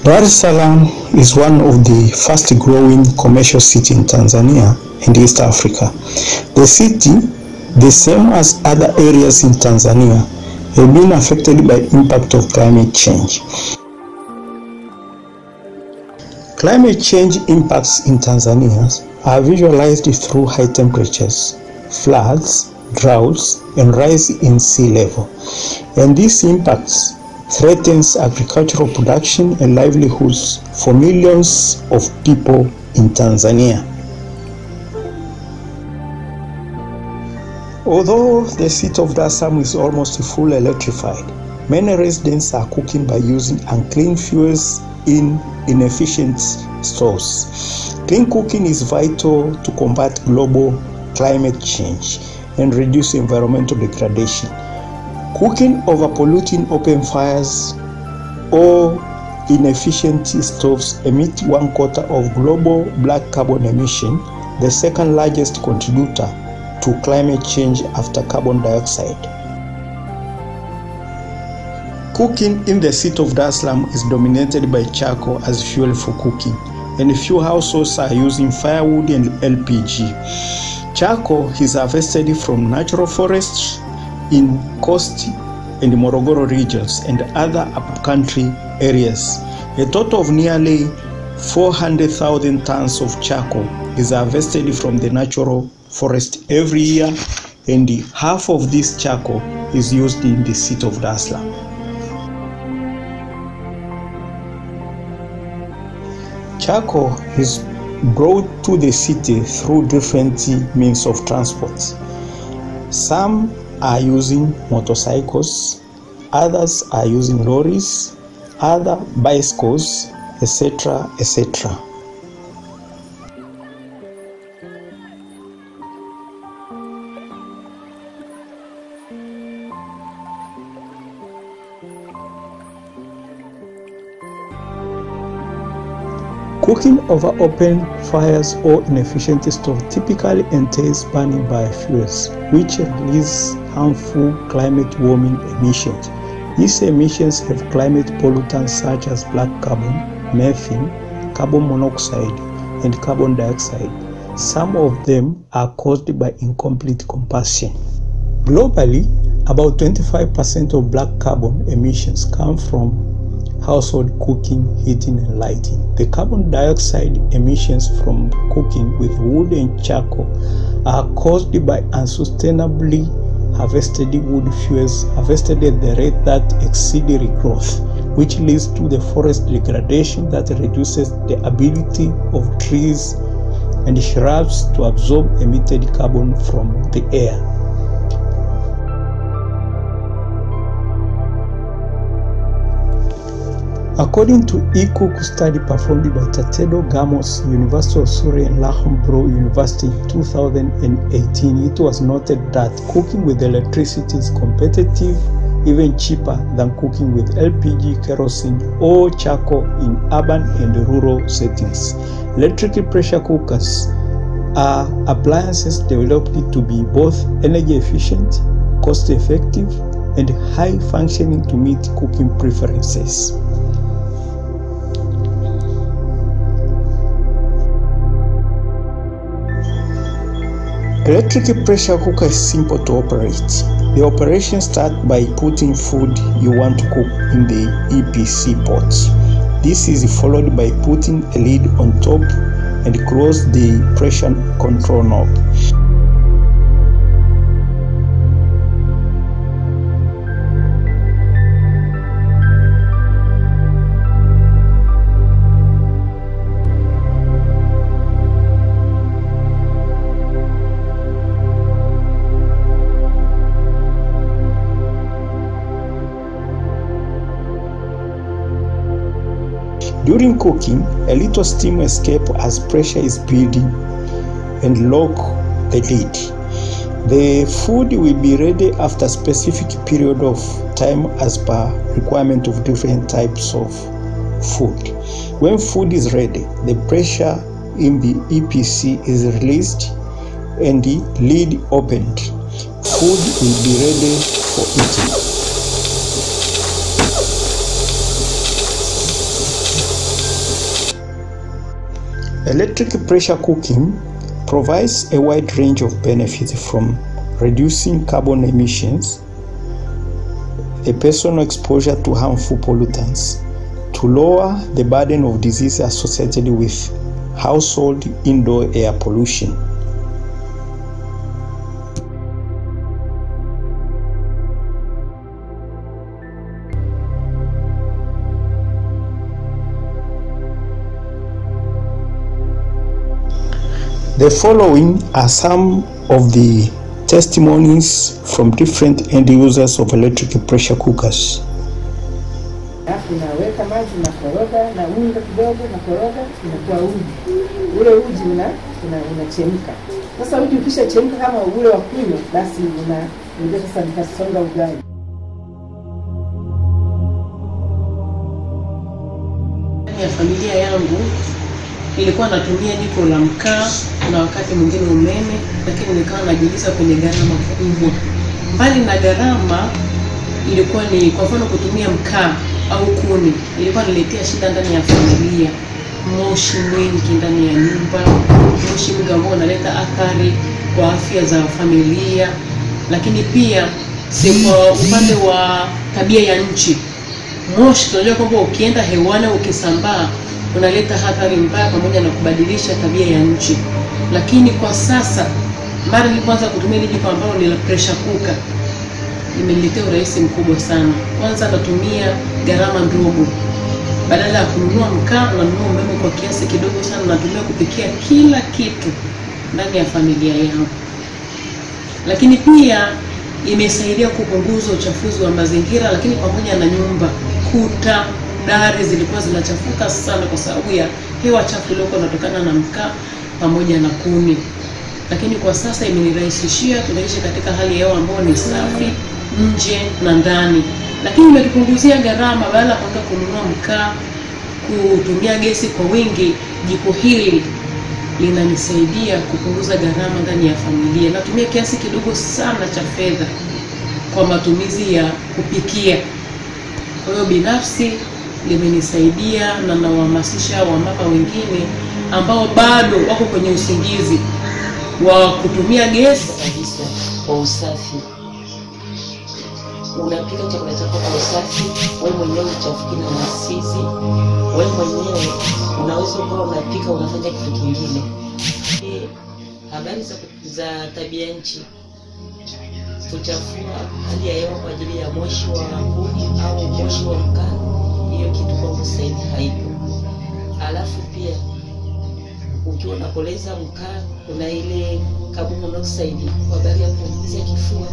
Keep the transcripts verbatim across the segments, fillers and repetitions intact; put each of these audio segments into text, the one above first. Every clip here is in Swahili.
Dar es Salaam is one of the fast-growing commercial cities in Tanzania and East Africa. The city, the same as other areas in Tanzania, have been affected by impact of climate change. Climate change impacts in Tanzania are visualized through high temperatures, floods, droughts, and rise in sea level. And these impacts threatens agricultural production and livelihoods for millions of people in Tanzania. Although the city of Dar es Salaam is almost fully electrified, many residents are cooking by using unclean fuels in inefficient stoves. Clean cooking is vital to combat global climate change and reduce environmental degradation. Cooking over polluting open fires or inefficient stoves emit one quarter of global black carbon emission, the second largest contributor to climate change after carbon dioxide. Cooking in the city of Dar es Salaam is dominated by charcoal as fuel for cooking, and few households are using firewood and L P G. Charcoal is harvested from natural forests in coast and Morogoro regions and other upcountry areas. A total of nearly four hundred thousand tons of charcoal is harvested from the natural forest every year, and half of this charcoal is used in the city of Dar es Salaam. Charcoal is brought to the city through different means of transport. Some are using motorcycles, others are using lorries, other bicycles, et cetera, et cetera. Cooking over open fires or inefficient stoves typically entails burning biofuels, which release harmful climate warming emissions. These emissions have climate pollutants such as black carbon, methane, carbon monoxide, and carbon dioxide. Some of them are caused by incomplete combustion. Globally, about twenty-five percent of black carbon emissions come from household cooking, heating, and lighting. The carbon dioxide emissions from cooking with wood and charcoal are caused by unsustainably harvested wood fuels harvested at the rate that exceeds regrowth, which leads to the forest degradation that reduces the ability of trees and shrubs to absorb emitted carbon from the air. According to e-cook study performed by Tatedo Gamos, University of Surrey and Loughborough University in two thousand eighteen, it was noted that cooking with electricity is competitive, even cheaper than cooking with L P G, kerosene, or charcoal in urban and rural settings. Electric pressure cookers are appliances developed to be both energy efficient, cost effective, and high functioning to meet cooking preferences. Electric pressure cooker is simple to operate. The operation starts by putting food you want to cook in the E P C pot. This is followed by putting a lid on top and close the pressure control knob. During cooking, a little steam escapes as pressure is building and lock the lid. The food will be ready after a specific period of time as per requirement of different types of food. When food is ready, the pressure in the E P C is released and the lid opened. Food will be ready for eating. Electric pressure cooking provides a wide range of benefits, from reducing carbon emissions, a personal exposure to harmful pollutants, to lower the burden of disease associated with household indoor air pollution. The following are some of the testimonies from different end users of electric pressure cookers. Unaweka maji na koroga na unga kidogo na koroga, inakuwa uji. Ule uji una unachemka. Sasa uji ukisha chemka kama ule wa kunywa, basi una ndio sasa nikasonga ugali. Ya familia yangu ilikuwa natumia jiko la mkaa na wakati mwingine umeme, lakini nikawa najiuliza kwenye gharama kubwa. Mbali na gharama, ilikuwa ni kwa mfano kutumia mkaa au kuni, ilikuwa niletea shida ndani ya familia. Moshi mwingi ndani ya nyumba, moshi mwingi ambao unaleta athari kwa afya za familia, lakini pia si kwa upande wa tabia ya nchi. Moshi tunajua kwamba ukienda hewani ukisambaa unaleta hatari mbaya pamoja na kubadilisha tabia ya nchi. Lakini kwa sasa mara nilipoanza kutumia hili jiko ambalo ni la pressure cooker, imeniletea urahisi mkubwa sana. Kwanza natumia gharama ndogo. Badala ya kununua mkaa na kununua umeme kwa kiasi kidogo sana, natumia kupikia kila kitu ndani ya familia yangu. Lakini pia imesaidia kupunguza uchafuzi wa mazingira, lakini pamoja na nyumba, kuta, dari zilikuwa zinachafuka sana kwa sababu ya hewa chafu iliyokuwa inatokana na mkaa pamoja na kuni. Lakini kwa sasa imenirahisishia, tunaishi katika hali ya hewa ambayo ni safi nje na ndani. Lakini imetupunguzia gharama. Badala ya kwenda kununua mkaa, kutumia gesi kwa wingi, jiko hili linanisaidia kupunguza gharama ndani ya familia. Natumia kiasi kidogo sana cha fedha kwa matumizi ya kupikia. Kwa hiyo binafsi limenisaidia, na nawahamasisha wamama wengine ambao bado wako kwenye usingizi wa kutumia gesi kabisa kwa usafi. Unapika chakula chako kwa usafi, wewe mwenyewe uchafuki na masizi, wewe mwenyewe unaweza kuwa unapika unafanya kitu kingine. Habari za, za tabia nchi, kuchafua hali ya hewa kwa ajili ya moshi wa kuni au moshi wa mkaa, hiyo kitu kwa usaidi haipo. Alafu pia ukiwa unapoleza mkaa, kuna ile carbon monoxide kwa habari ya kuongeza kifua.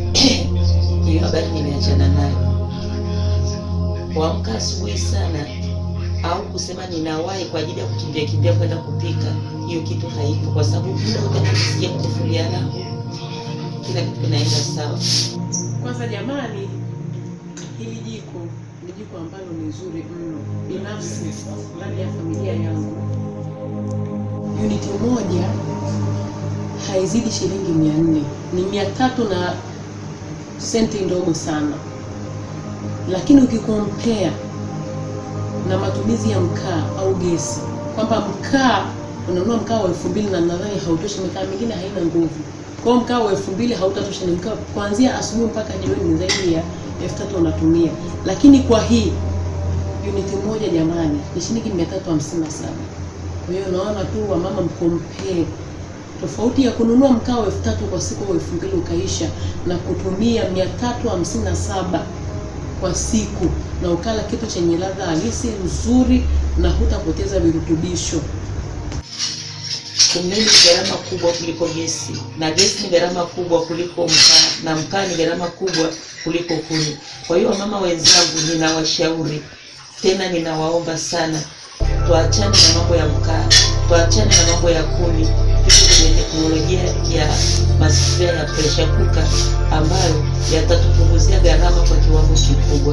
Hiyo habari nimeachana nayo. Kuamka asubuhi sana au kusema ninawahi kwa ajili ya kukimbia kimbia kwenda kupika, hiyo kitu haipo, kwa sababu muda utakasikia kufuliana, kila kitu kinaenda sawa. Kwanza jamani, hili jiko ni jiko ambalo ni nzuri mno. Binafsi ndani ya familia yangu, uniti moja haizidi shilingi mia nne, ni mia tatu na senti ndogo sana. Lakini ukikompea na matumizi ya mkaa au gesi, kwamba mkaa unanunua mkaa wa elfu mbili na nadhani hautoshi, mkaa mingine haina nguvu. Kwa mkaa wa elfu mbili hautatosha, ni mkaa kuanzia asubuhi mpaka jioni ni zaidi ya elfu tatu unatumia. Lakini kwa hii uniti moja jamani ni shilingi mia tatu hamsini na saba. Kwa hiyo naona tu wamama mkompee tofauti ya kununua mkaa wa elfu tatu kwa siku au elfu mbili ukaisha, na kutumia mia tatu hamsini na saba kwa siku, na ukala kitu chenye ladha halisi nzuri na hutapoteza virutubisho. Umeme ni gharama kubwa kuliko gesi, na gesi ni gharama kubwa kuliko mkaa, na mkaa ni gharama kubwa kuliko kuni. Kwa hiyo mama wenzangu, ninawashauri tena ninawaomba sana, tuachane na mambo ya mkaa, tuachane na mambo ya kuni, kwenye teknolojia ya masufuria ya pressure cooker ambayo yatatupunguzia gharama kwa kiwango kikubwa.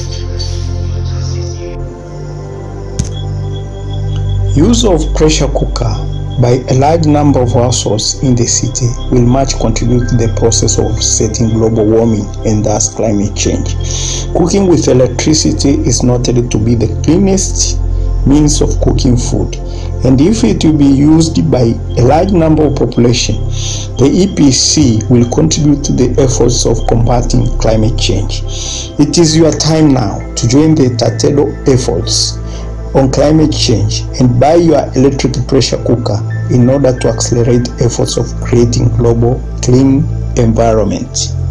Use of pressure cooker by a large number of households in the city will much contribute to the process of offsetting global warming and thus climate change. Cooking with electricity is noted to be the cleanest means of cooking food, and if it will be used by a large number of population, the E P C will contribute to the efforts of combating climate change. It is your time now to join the TATEDO efforts on climate change and buy your electric pressure cooker in order to accelerate efforts of creating global clean environment.